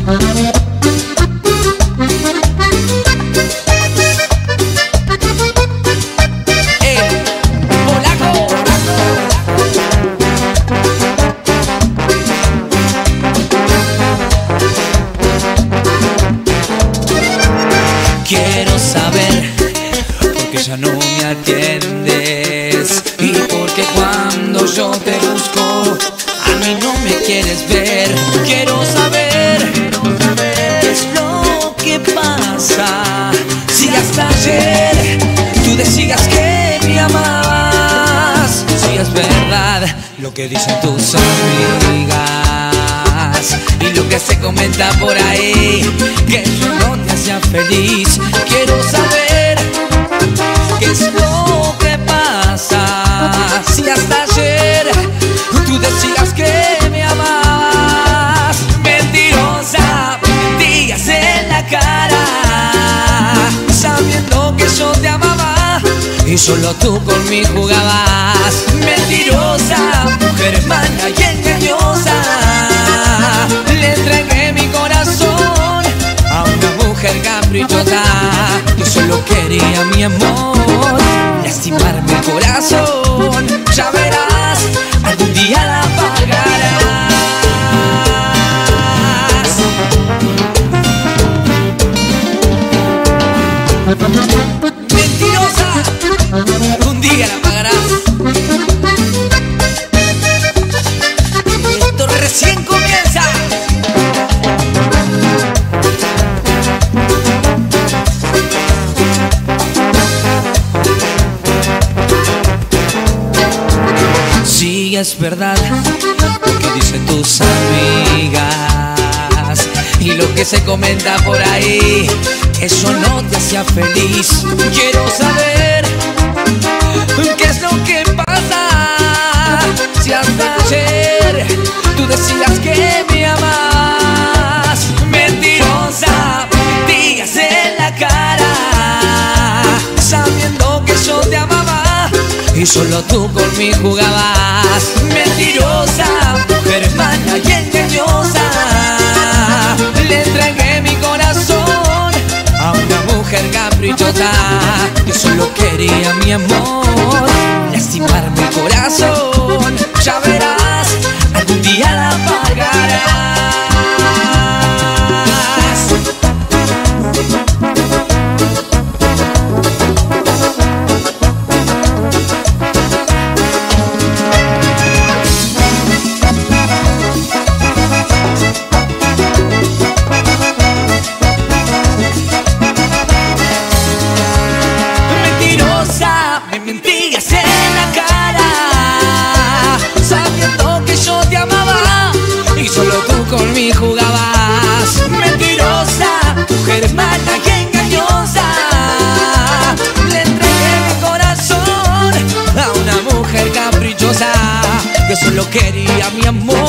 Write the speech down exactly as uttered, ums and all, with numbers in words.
Quiero saber por qué ya no me atiendes y por qué cuando yo te busco a mí no me quieres ver. Quiero saber qué es lo que pasa, si hasta ayer tú decías que me amabas, si es verdad lo que dicen tus amigas y lo que se comenta por ahí, que yo no te hacía feliz. Quiero saber qué es lo que pasa, si hasta ayer tú decías que me amabas. Mentirosa, mentías en la cara, sabiendo que yo te amaba y solo tú con mí jugabas. Mentirosa, mujer mala y engañosa, le entregué mi corazón a una mujer caprichosa. Yo solo quería mi amor, lastimar mi corazón. Ya verás, algún día la pagarás. Mentirosa, algún día la pagarás. Esto recién comienza. Si es verdad lo que dicen tus amigas y lo que se comenta por ahí, eso no te hacía feliz. Quiero saber qué es lo que pasa, si hasta ayer tú decías que me amas. Mentirosa, mentías en la cara, sabiendo que yo te amaba y solo tú con mí jugabas. Mentirosa, mujer mala y engañosa, le entregué mi corazón a una mujer caprichosa. Yo solo quería mi amor, lastimar mi corazón. Ya verás, algún día la pagarás. Me mentías en la cara, sabiendo que yo te amaba y solo tú con mí jugabas. Mentirosa, mujer mala y engañosa, le entregué mi corazón a una mujer caprichosa. Yo solo quería mi amor,